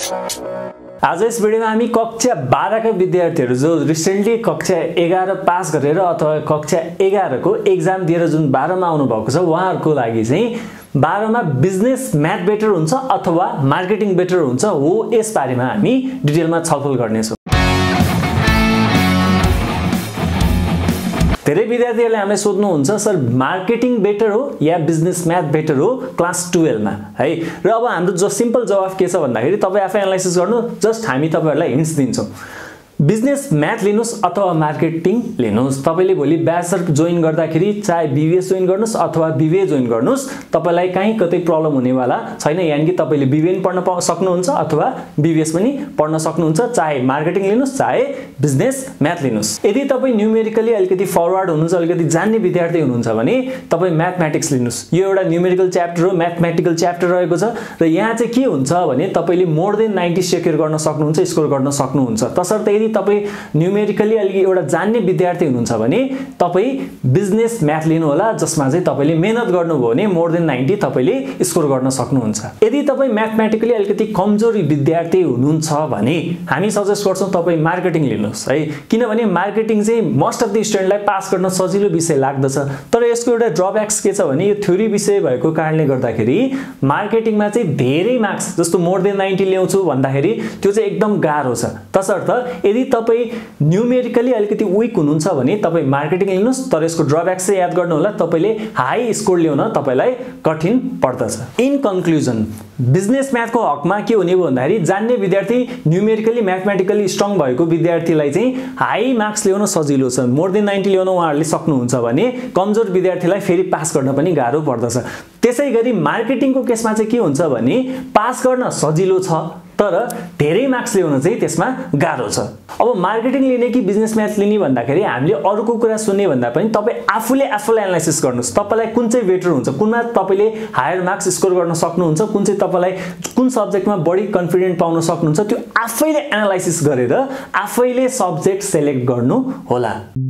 आज इस भिडियोमा हामी कक्षा 12 का विद्यार्थीहरु जो रिसेन्टली कक्षा 11 पास गरेर अथवा कक्षा 11 को एक्जाम दिएर जुन 12 मा आउनु भएको छ उहाँहरुको लागि चाहिँ 12 मा बिजनेस म्याथ बेटर हुन्छ अथवा मार्केटिङ बेटर हुन्छ हो यस बारेमा हामी डिटेलमा छलफल गर्ने छौं। धेरै विद्यार्थीहरुले हामीलाई सोध्नुहुन्छ सर मार्केटिङ बेटर हो या बिजनेस म्याथ बेटर हो क्लास 12 मा है र अब हाम्रो जो सिम्पल जवाफ के छ भन्दाखेरि तपाई आफै एनालाइसिस गर्नु जस्ट हामी तपाईहरुलाई हिन्ट्स दिन्छौं। बिजनेस म्याथ लिनुस् अथवा मार्केटिङ लिनुस् तपाईले भोलि ब्याचलर जोइन गर्दाखेरि चाहे बीबीएस जोइन गर्नुस् अथवा बीबीए जोइन गर्नुस् तपाईलाई कहीं कतै प्रब्लम हुनेवाला छैन यानी कि तपाईले बीबीए पनि पढ्न सक्नुहुन्छ अथवा बीबीएस पनि पढ्न सक्नुहुन्छ चाहे मार्केटिङ लिनुस् चाहे बिजनेस म्याथ लिनुस्। यदि तपाई न्यूमेरिकली अलिकति फरवर्ड हुनुहुन्छ अलिकति जान्ने विद्यार्थी हुनुहुन्छ भने तपाई म्याथमेटिक्स लिनुस्। यो एउटा न्यूमेरिकल च्याप्टर हो म्याथमेटिकल च्याप्टर रहेको छ र यहाँ चाहिँ के हुन्छ भने तपाईले मोर देन 90 सेक्युर गर्न सक्नुहुन्छ स्कोर गर्न सक्नुहुन्छ। तसर्थ यदि तपाई न्यूमेरिकली अलि एउटा जान्ने विद्यार्थी हुनुहुन्छ भने तपाई बिजनेस म्याथ लिनु होला जसमा चाहिँ तपाईले मेहनत गर्नुभयो भने मोर देन 90 तपाईले स्कोर गर्न सक्नुहुन्छ। यदि तपाई म्याथमेटिकली अलिकति कमजोरी विद्यार्थी हुनुहुन्छ भने हामी सजेस्ट गर्छौं तपाई मार्केटिङ लिनुस् है किनभने मार्केटिङ चाहिँ मोस्ट अफ द स्टुडेन्टलाई पास गर्न सजिलो विषय लाग्दछ तर यसको एउटा ड्रब्याक्स के छ भने यो थ्योरी विषय भएको कारणले गर्दाखेरि मार्केटिङमा चाहिँ धेरै मार्क्स जस्तो मोर देन 90 ल्याउँछु भन्दाखेरि त्यो चाहिँ एकदम गाह्रो छ। तसर्थ यदि तपाई न्यूमेरिकली अलिकति वीक हुनुहुन्छ भने तपाई मार्केटिङ लिनुस् तर यसको ड्रब्याक्स चाहिँ याद गर्नु होला तपाईले हाई स्कोर ल्याउन तपाईलाई कठिन पर्दछ। इन कन्क्लुजन बिजनेस म्याथको हकमा के हुने भन्दाखेरि जान्ने विद्यार्थी न्यूमेरिकली म्याथमेटिकली स्ट्रङ भएको विद्यार्थीलाई चाहिँ हाई मार्क्स ल्याउन सजिलो छ मोर देन 90 ल्याउन उहाँहरुले सक्नुहुन्छ भने कमजोर विद्यार्थीलाई फेरि पास गर्न पनि गाह्रो पर्दछ। त्यसैगरी मार्केटिङको केसमा चाहिँ के हुन्छ भने पास गर्न सजिलो छ तर धेरै मार्क्स ल्याउन चाहिँ त्यसमा गाह्रो छ। अब मार्केटिङ लिने कि बिजनेस म्याथ लिने भन्दाखेरि हामीले अरूको कुरा सुन्ने भन्दा पनि तपाई आफूले एनालाइसिस गर्नुस् तपाईलाई कुन चाहिँ बेटर हुन्छ कुनमा तपाईले हायर मार्क्स स्कोर गर्न सक्नुहुन्छ कुन चाहिँ तपाईलाई कुन सब्जेक्टमा बढी कन्फिडेन्ट पाउन सक्नुहुन्छ त्यो आफैले एनालाइसिस गरेर आफैले सब्जेक्ट सिलेक्ट गर्नु होला।